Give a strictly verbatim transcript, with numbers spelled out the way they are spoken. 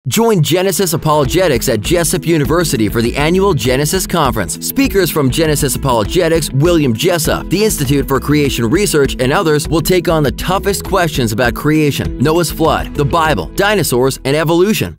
Join Genesis Apologetics at Jessup University for the annual Genesis Conference. Speakers from Genesis Apologetics, William Jessup, the Institute for Creation Research, and others will take on the toughest questions about creation, Noah's flood, the Bible, dinosaurs, and evolution.